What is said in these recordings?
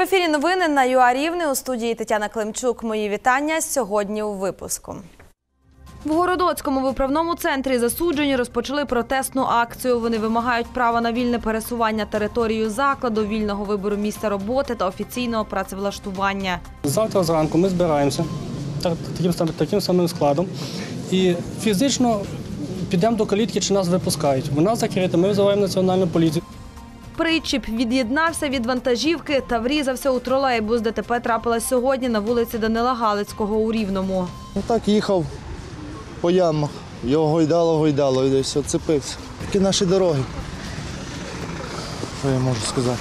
ефірі новини на ЮА Рівне, у студії Тетяна Климчук. Мої вітання сьогодні у випуску. В Городоцькому виправному центрі засуджені розпочали протестну акцію. Вони вимагають права на вільне пересування територією закладу, вільного вибору місця роботи та офіційного працевлаштування. Завтра зранку ми збираємося таким самим складом і фізично підемо до калітки, чи нас випускають. Вона закрита, ми визиваємо національну поліцію. Причіп від'єднався від вантажівки та врізався у тролейбус. ДТП трапилось сьогодні на вулиці Данила Галицького у Рівному. Так їхав по ямах, його гойдало і десь оцепився. Такі наші дороги, що я можу сказати.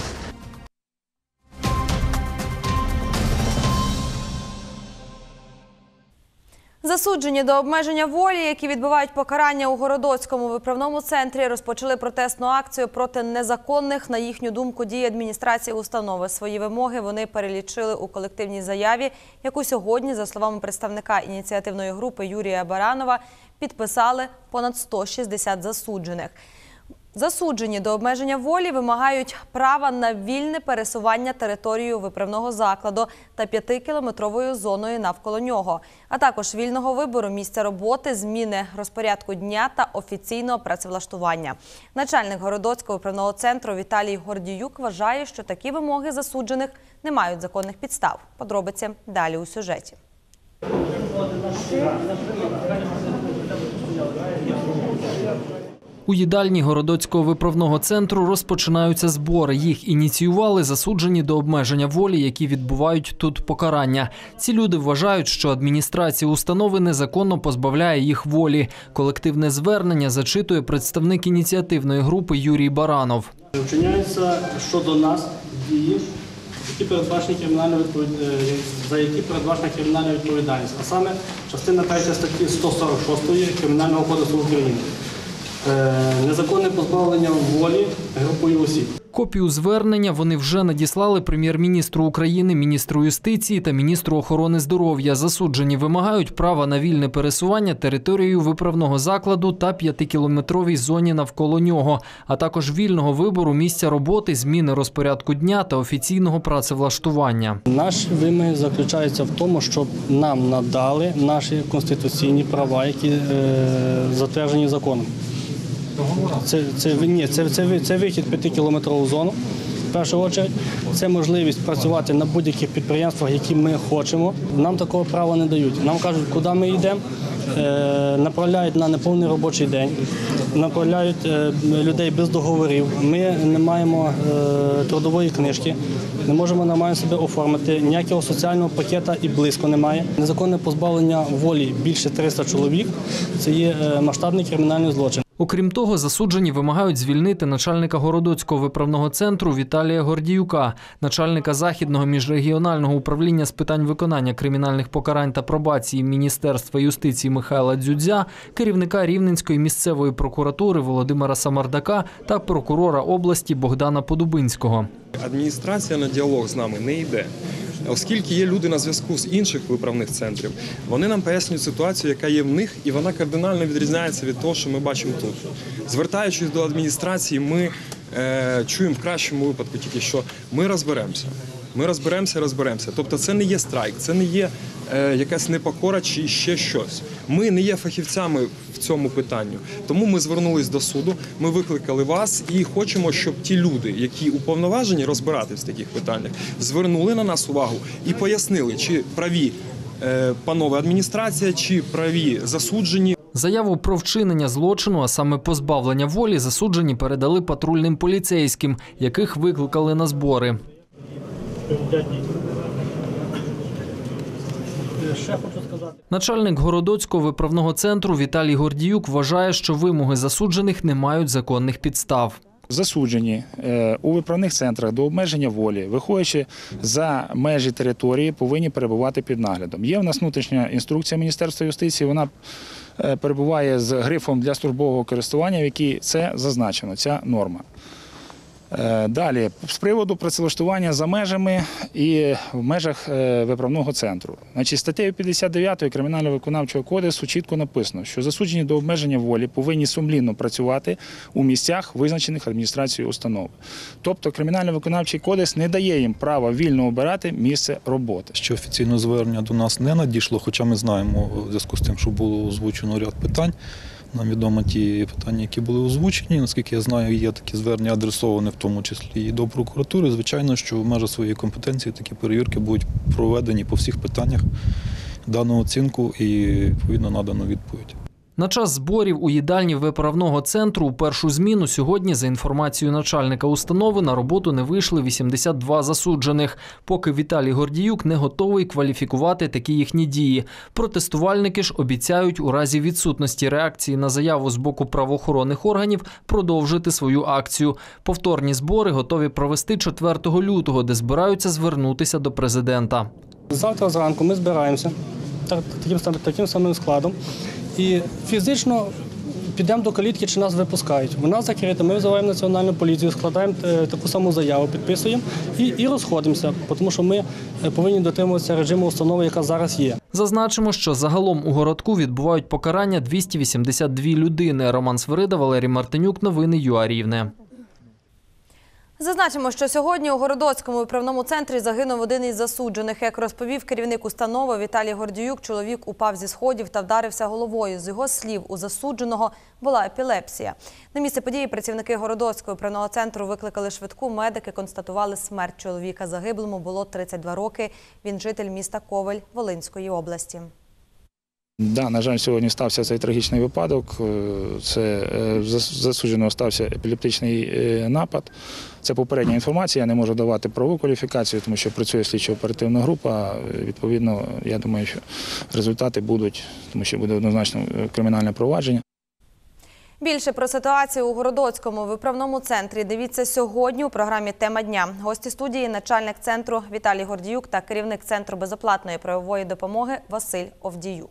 Засуджені до обмеження волі, які відбувають покарання у Городоцькому виправному центрі, розпочали протестну акцію проти незаконних, на їхню думку, дій адміністрації установи. Свої вимоги вони перелічили у колективній заяві, яку сьогодні, за словами представника ініціативної групи Юрія Баранова, підписали понад 160 засуджених. Засуджені до обмеження волі вимагають права на вільне пересування територією виправного закладу та 5-кілометровою зоною навколо нього, а також вільного вибору місця роботи, зміни розпорядку дня та офіційного працевлаштування. Начальник Городоцького виправного центру Віталій Гордіюк вважає, що такі вимоги засуджених не мають законних підстав. Подробиці далі у сюжеті. У їдальні Городоцького виправного центру розпочинаються збори. Їх ініціювали засуджені до обмеження волі, які відбувають тут покарання. Ці люди вважають, що адміністрація установи незаконно позбавляє їх волі. Колективне звернення зачитує представник ініціативної групи Юрій Баранов. Вчиняються щодо нас дії, за які передбачена кримінальна відповідальність, а саме частина 3 статті 146 Кримінального кодексу України. Незаконне позбавлення волі групою осіб. Копію звернення вони вже надіслали прем'єр-міністру України, міністру юстиції та міністру охорони здоров'я. Засуджені вимагають права на вільне пересування територією виправного закладу та 5-кілометровій зоні навколо нього, а також вільного вибору місця роботи, зміни розпорядку дня та офіційного працевлаштування. Наші вимоги заключаються в тому, щоб нам надали наші конституційні права, які затверджені законом. Це вихід 5-кілометрову зону, в першу чергу. Це можливість працювати на будь-яких підприємствах, які ми хочемо. Нам такого права не дають. Нам кажуть, куди ми йдемо, направляють на неповний робочий день, направляють людей без договорів. Ми не маємо трудової книжки, не можемо нормально себе оформити, ніякого соціального пакета і близько немає. Незаконне позбавлення волі більше 300 чоловік – це є масштабний кримінальний злочин. Окрім того, засуджені вимагають звільнити начальника Городоцького виправного центру Віталія Гордіюка, начальника Західного міжрегіонального управління з питань виконання кримінальних покарань та пробації Міністерства юстиції Михайла Дзюдзя, керівника Рівненської місцевої прокуратури Володимира Самардака та прокурора області Богдана Подубинського. Адміністрація на діалог з нами не йде. Оскільки є люди на зв'язку з інших виправних центрів, вони нам пояснюють ситуацію, яка є в них, і вона кардинально відрізняється від того, що ми бачимо тут. Звертаючись до адміністрації, ми чуємо в кращому випадку тільки, що ми розберемося. Ми розберемося. Тобто це не є страйк, це не є якась непокора чи ще щось. Ми не є фахівцями в цьому питанні. Тому ми звернулись до суду, ми викликали вас і хочемо, щоб ті люди, які уповноважені розбиратись в таких питаннях, звернули на нас увагу і пояснили, чи праві панове адміністрація, чи праві засуджені. Заяву про вчинення злочину, а саме позбавлення волі, засуджені передали патрульним поліцейським, яких викликали на збори. Начальник Городоцького виправного центру Віталій Гордіюк вважає, що вимоги засуджених не мають законних підстав. Засуджені у виправних центрах до обмеження волі, виходячи за межі території, повинні перебувати під наглядом. Є в нас внутрішня інструкція Міністерства юстиції, вона перебуває з грифом для службового користування, в якій це зазначено, ця норма. Далі, з приводу працевлаштування за межами і в межах виправного центру. Значить, статтею 59 Кримінально-виконавчого кодексу чітко написано, що засуджені до обмеження волі повинні сумлінно працювати у місцях, визначених адміністрацією установи. Тобто Кримінально-виконавчий кодекс не дає їм права вільно обирати місце роботи. Що офіційне звернення до нас не надійшло, хоча ми знаємо в зв'язку з тим, що було озвучено ряд питань. Нам відомо ті питання, які були озвучені. Наскільки я знаю, є такі звернення адресовані в тому числі і до прокуратури. Звичайно, що в межах своєї компетенції такі перевірки будуть проведені по всіх питаннях, дано оцінку і, відповідно, надано відповідь. На час зборів у їдальні виправного центру у першу зміну сьогодні, за інформацією начальника установи, на роботу не вийшли 82 засуджених, поки Віталій Гордіюк не готовий кваліфікувати такі їхні дії. Протестувальники ж обіцяють у разі відсутності реакції на заяву з боку правоохоронних органів продовжити свою акцію. Повторні збори готові провести 4 лютого, де збираються звернутися до президента. Завтра зранку ми збираємося таким самим складом і фізично підемо до калітки, чи нас випускають. Вона закрита, ми визиваємо Національну поліцію, складаємо таку саму заяву, підписуємо і розходимося, тому що ми повинні дотримуватися режиму установи, яка зараз є. Зазначимо, що загалом у городку відбувають покарання 282 людини. Роман Свирида, Валерій Мартинюк. Новини ЮА Рівне. Зазначимо, що сьогодні у Городоцькому виправному центрі загинув один із засуджених. Як розповів керівник установи Віталій Гордіюк, чоловік упав зі сходів та вдарився головою. З його слів, у засудженого була епілепсія. На місце події працівники Городоцького виправного центру викликали швидку. Медики констатували смерть чоловіка. Загиблому було 32 роки. Він житель міста Ковель Волинської області. Да, на жаль, сьогодні стався цей трагічний випадок. Це засудженого стався епілептичний напад. Це попередня інформація, я не можу давати правову кваліфікацію, тому що працює слідчо-оперативна група. Відповідно, я думаю, що результати будуть, тому що буде однозначно кримінальне провадження. Більше про ситуацію у Городоцькому виправному центрі дивіться сьогодні у програмі «Тема дня». Гості студії – начальник центру Віталій Гордіюк та керівник Центру безоплатної правової допомоги Василь Овдіюк.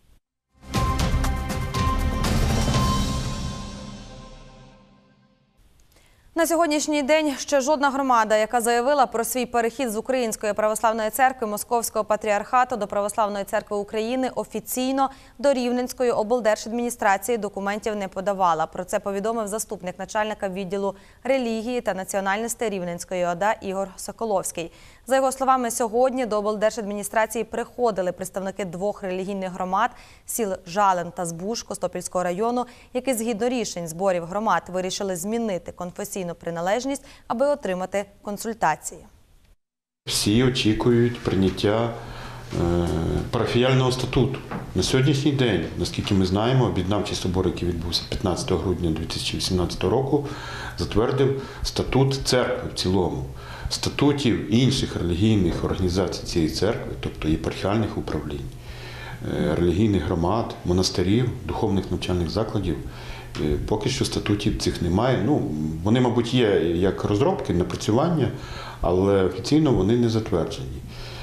На сьогоднішній день ще жодна громада, яка заявила про свій перехід з Української православної церкви Московського патріархату до Православної церкви України, офіційно до Рівненської облдержадміністрації документів не подавала. Про це повідомив заступник начальника відділу релігії та національностей Рівненської ОДА Ігор Соколовський. За його словами, сьогодні до облдержадміністрації приходили представники двох релігійних громад – сіл Жален та Збуж Костопільського району, які згідно рішень зборів громад вирішили змінити конфесійну приналежність, аби отримати консультації. Всі очікують прийняття парафіяльного статуту. На сьогоднішній день, наскільки ми знаємо, об'єднавчий собор, який відбувся 15 грудня 2018 року, затвердив статут церкви в цілому. Статутів інших релігійних організацій цієї церкви, тобто єпархіальних управлінь, релігійних громад, монастирів, духовних навчальних закладів, поки що статутів цих немає. Вони, мабуть, є як розробки, напрацювання, але офіційно вони не затверджені.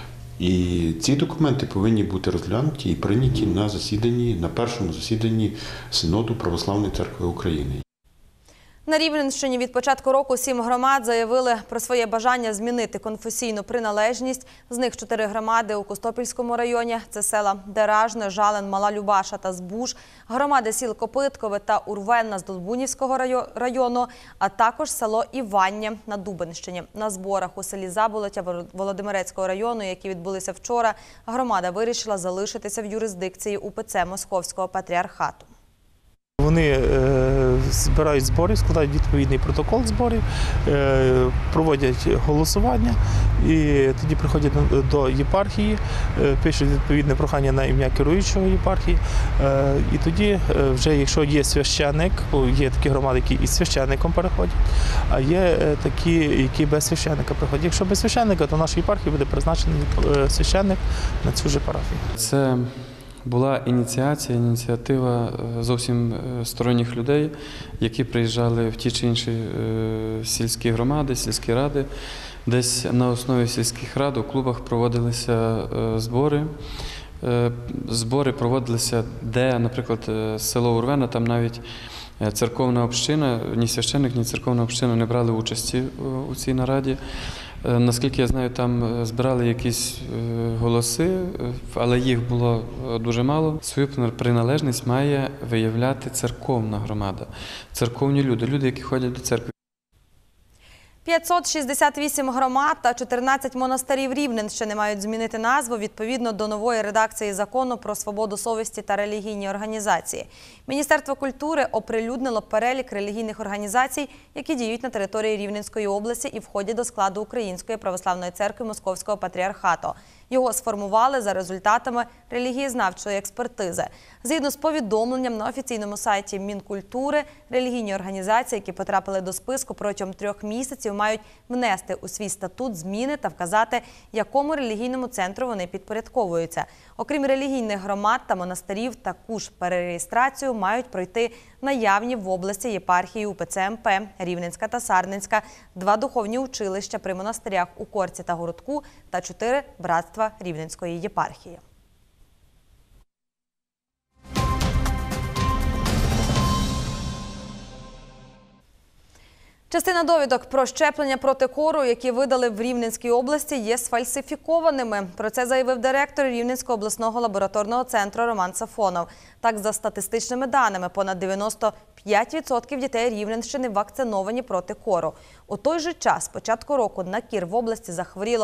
І ці документи повинні бути розглянуті і прийняті на першому засіданні Синоду Православної церкви України. На Рівненщині від початку року 7 громад заявили про своє бажання змінити конфесійну приналежність. З них 4 громади у Костопільському районі – це села Деражне, Жален, Мала Любаша та Збуж, громади сіл Копиткове та Урвенна з Долбунівського району, а також село Івання на Дубенщині. На зборах у селі Заболоття Володимирецького району, які відбулися вчора, громада вирішила залишитися в юрисдикції УПЦ Московського патріархату. Вони збирають збори, складають відповідний протокол зборів, проводять голосування і тоді приходять до єпархії, пишуть відповідне прохання на ім'я керуючого єпархії. І тоді вже, якщо є священник, є такі громади, які із священником переходять, а є такі, які без священника приходять. Якщо без священника, то в нашій єпархії буде призначений священник на цю ж парафію. Це була ініціатива зовсім сторонніх людей, які приїжджали в ті чи інші сільські громади, сільські ради. Десь на основі сільських рад у клубах проводилися збори. Збори проводилися, де, наприклад, село Урвена, там навіть Церковна община, ні священник, ні церковна община не брали участі у цій нараді. Наскільки я знаю, там збирали якісь голоси, але їх було дуже мало. Свою приналежність має виявляти церковна громада, церковні люди, які ходять до церкви. 568 громад та 14 монастирів Рівненщини мають змінити назву відповідно до нової редакції закону про свободу совісті та релігійні організації. Міністерство культури оприлюднило перелік релігійних організацій, які діють на території Рівненської області і входять до складу Української православної церкви Московського патріархату. Його сформували за результатами релігієзнавчої експертизи. Згідно з повідомленням на офіційному сайті Мінкультури, релігійні організації, які потрапили до списку протягом 3 місяців, мають внести у свій статут зміни та вказати, якому релігійному центру вони підпорядковуються. Окрім релігійних громад та монастирів, таку ж перереєстрацію мають пройти наявні в області єпархії УПЦ МП, Рівненська та Сарненська, 2 духовні училища при монастирях у Корці та Городку та 4 братства Рівненської єпархії. Частина довідок про щеплення проти кору, які видали в Рівненській області, є сфальсифікованими. Про це заявив директор Рівненського обласного лабораторного центру Роман Сафонов. Так, за статистичними даними, понад 95% дітей Рівненщини вакциновані проти кору. У той же час, з початку року, на кір в області захворіло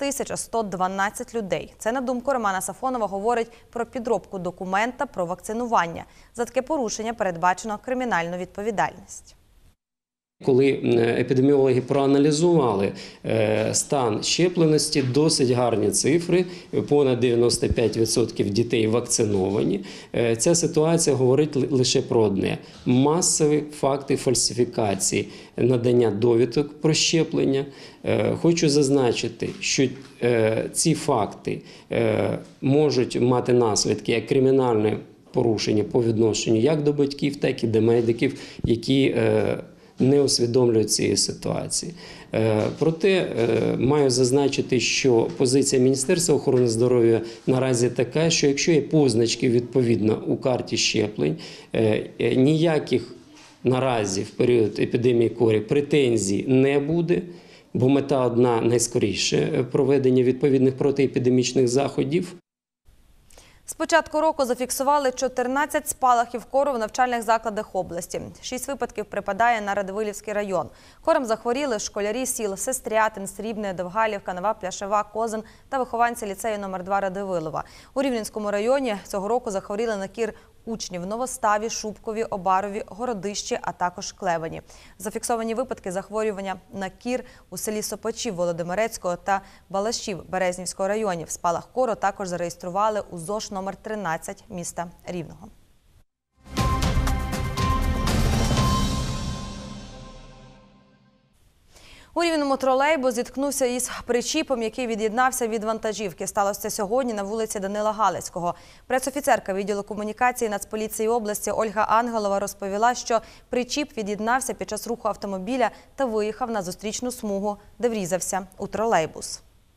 1112 людей. Це, на думку Романа Сафонова, говорить про підробку документа про вакцинування. За таке порушення передбачено кримінальну відповідальність. Коли епідеміологи проаналізували стан щепленості, досить гарні цифри, понад 95% дітей вакциновані. Ця ситуація говорить лише про одне – масові факти фальсифікації надання довідок про щеплення. Хочу зазначити, що ці факти можуть мати наслідки як кримінальне порушення по відношенню як до батьків, так і до медиків, які не усвідомлюють цієї ситуації. Проте маю зазначити, що позиція Міністерства охорони здоров'я наразі така, що якщо є позначки відповідно у карті щеплень, ніяких наразі в період епідемії кору претензій не буде, бо мета одна – найскоріше проведення відповідних протиепідемічних заходів. З початку року зафіксували 14 спалахів кору в навчальних закладах області. 6 випадків припадає на Радивилівський район. Кором захворіли школярі сіл Сестрятин, Срібне, Довгалівка, Нова Пляшева, Козин та вихованці ліцею номер 2 Радивилова. У Рівненському районі цього року захворіли на кір учні в Новоставі, Шубкові, Обарові, Городищі, а також Клевені. Зафіксовані випадки захворювання на кір у селі Сопачів Володимирецького та Балашів Березнівського районів. Спалах кору також зареєстрували у ЗОШ номер 13 міста Рівного. У Рівному тролейбус зіткнувся із причіпом, який від'єднався від вантажівки. Сталося це сьогодні на вулиці Данила Галицького. Пресофіцерка відділу комунікації Нацполіції області Ольга Ангелова розповіла, що причіп від'єднався під час руху автомобіля та виїхав на зустрічну смугу, де врізався у тролейбус.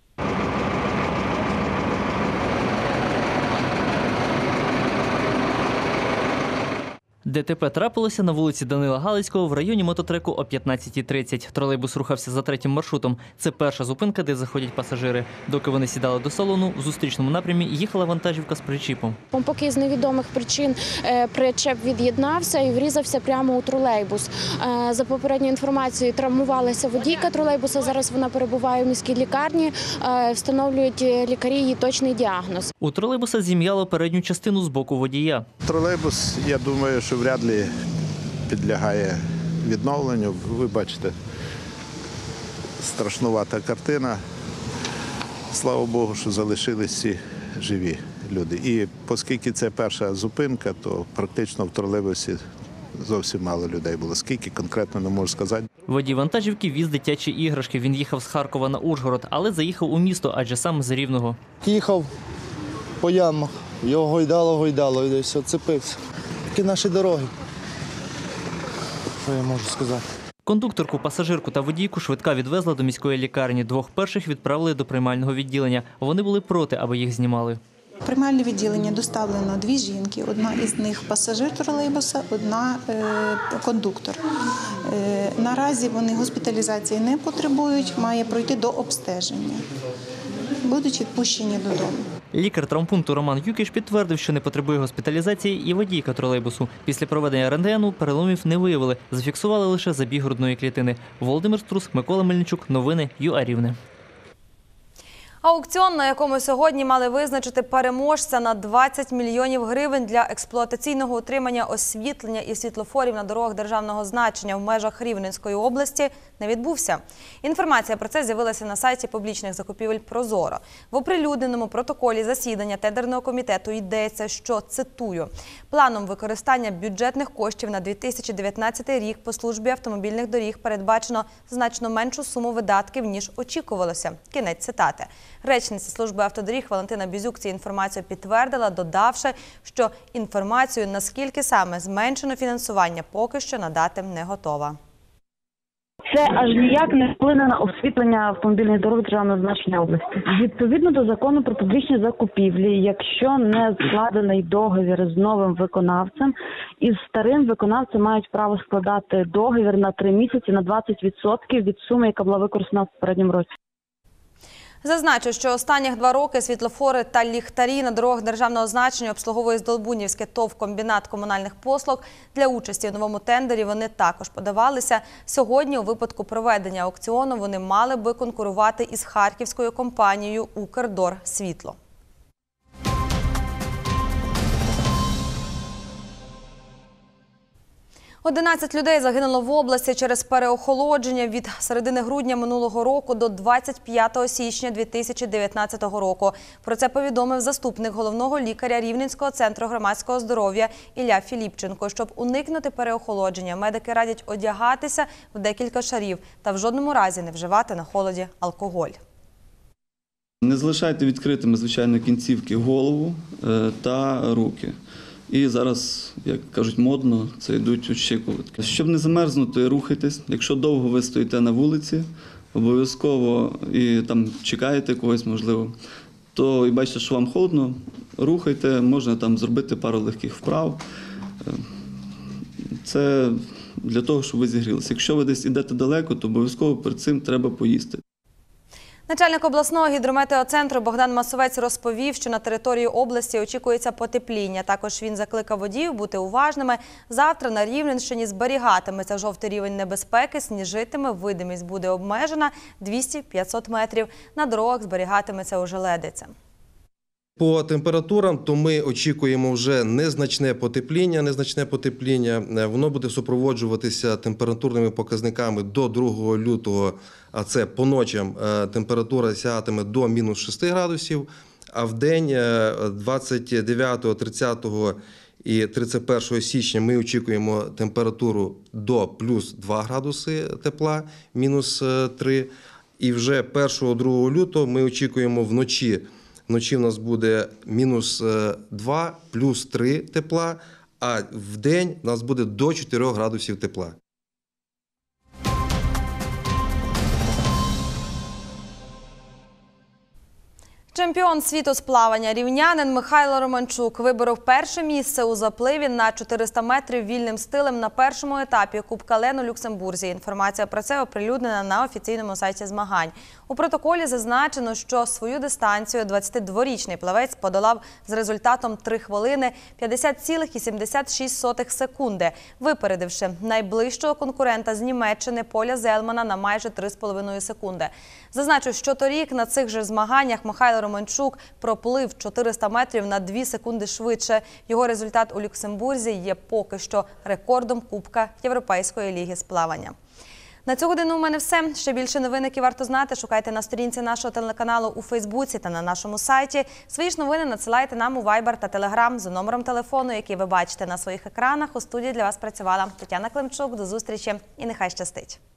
ДТП трапилося на вулиці Данила Галицького в районі мототреку о 15:30. Тролейбус рухався за третім маршрутом. Це перша зупинка, де заходять пасажири. Доки вони сідали до салону, в зустрічному напрямі їхала вантажівка з причіпом. Поки з невідомих причин причеп від'єднався і врізався прямо у тролейбус. За попередньою інформацією, травмувалася водійка тролейбуса. Зараз вона перебуває у міській лікарні. Встановлюють лікарі її точний діагноз. У тролейбуса зім'яло передню частину з боку водія. Тролейбус, я думаю, що вряд ли підлягає відновленню. Ви бачите, страшнувата картина. Слава Богу, що залишились всі живі люди. І оскільки це перша зупинка, то практично в тролейбусі зовсім мало людей було. Скільки конкретно не можу сказати. Водій вантажівки віз дитячі іграшки. Він їхав з Харкова на Ужгород, але заїхав у місто, адже сам з Рівного. Їхав по ямах, його гойдало, і десь оцепився. Такі наші дороги. Що я можу сказати? Кондукторку, пасажирку та водійку швидка відвезла до міської лікарні. 2 перших відправили до приймального відділення. Вони були проти, аби їх знімали. В приймальне відділення доставлено 2 жінки. Одна із них пасажир тролейбуса, одна кондуктор. Наразі вони госпіталізації не потребують, має пройти до обстеження. Будуть відпущені додому. Лікар травмпункту Роман Юкіш підтвердив, що не потребує госпіталізації і водійка тролейбусу. Після проведення рентгену переломів не виявили, зафіксували лише забіг грудної клітини. Володимир Струс, Микола Мельничук. Новини ЮА Рівне. Аукціон, на якому сьогодні мали визначити переможця на 20 мільйонів гривень для експлуатаційного утримання освітлення і світлофорів на дорогах державного значення в межах Рівненської області, не відбувся. Інформація про це з'явилася на сайті публічних закупівель «Прозоро». В оприлюдненому протоколі засідання тендерного комітету йдеться, що, цитую, «Планом використання бюджетних коштів на 2019 рік по службі автомобільних доріг передбачено значно меншу суму видатків, ніж очікувалося». Кінець цитати. Речниця служби автодоріг Валентина Бізюк цю інформацію підтвердила, додавши, що інформацію, наскільки саме зменшено фінансування, поки що надати не готова. Це аж ніяк не вплине на освітлення автомобільних дорог державного значення області. Відповідно до закону про публічні закупівлі, якщо не складений договір з новим виконавцем, із старим виконавцем мають право складати договір на 3 місяці на 20% від суми, яка була використана в попередньому році. Зазначу, що останніх 2 роки світлофори та ліхтарі на дорогах державного значення обслуговує Здолбунівське ТОВ «Комбінат комунальних послуг». Для участі у новому тендері вони також подавалися. Сьогодні у випадку проведення аукціону вони мали би конкурувати із харківською компанією «Укрдорсвітло». – 11 людей загинуло в області через переохолодження від середини грудня минулого року до 25 січня 2019 року. Про це повідомив заступник головного лікаря Рівненського центру громадського здоров'я Ілля Філіпченко. Щоб уникнути переохолодження, медики радять одягатися в декілька шарів та в жодному разі не вживати на холоді алкоголь. Не залишайте відкритими, звичайно, кінцівки голову та руки. І зараз, як кажуть модно, це йдуть у щиколотки. Щоб не замерзнути, рухайтесь. Якщо довго ви стоїте на вулиці, обов'язково і там чекаєте когось, можливо, то і бачите, що вам холодно, рухайте, можна там зробити пару легких вправ. Це для того, щоб ви зігрілися. Якщо ви десь йдете далеко, то обов'язково перед цим треба поїсти. Начальник обласного гідрометеоцентру Богдан Масовець розповів, що на території області очікується потепління. Також він закликав водіїв бути уважними. Завтра на Рівненщині зберігатиметься жовтий рівень небезпеки, сніжитиме, видимість буде обмежена 200-500 метрів. На дорогах зберігатиметься ожеледиця. По температурам, то ми очікуємо вже незначне потепління. Воно буде супроводжуватися температурними показниками до 2 лютого, а це по ночам температура сягатиме до мінус 6 градусів, а в день 29, 30 і 31 січня ми очікуємо температуру до плюс 2 градуси тепла, мінус 3. І вже 1-2 лютого ми очікуємо вночі. Вночі в нас буде мінус 2, плюс 3 тепла, а в день у нас буде до 4 градусів тепла. Чемпіон світу з плавання рівнянин Михайло Романчук виборов перше місце у запливі на 400 метрів вільним стилем на першому етапі Кубка Лен у Люксембурзі. Інформація про це оприлюднена на офіційному сайті змагань. У протоколі зазначено, що свою дистанцію 22-річний плавець подолав з результатом 3 хвилини 50,76 секунди, випередивши найближчого конкурента з Німеччини Поля Зелмана на майже 3,5 секунди. Зазначу, що торік на цих же змаганнях Михайло Романчук проплив 400 метрів на 2 секунди швидше. Його результат у Люксембурзі є поки що рекордом Кубка Європейської ліги з плавання. На цю годину у мене все. Ще більше новин, які варто знати, шукайте на сторінці нашого телеканалу у Фейсбуці та на нашому сайті. Свої ж новини надсилайте нам у Viber та Telegram за номером телефону, який ви бачите на своїх екранах. У студії для вас працювала Тетяна Климчук. До зустрічі і нехай щастить!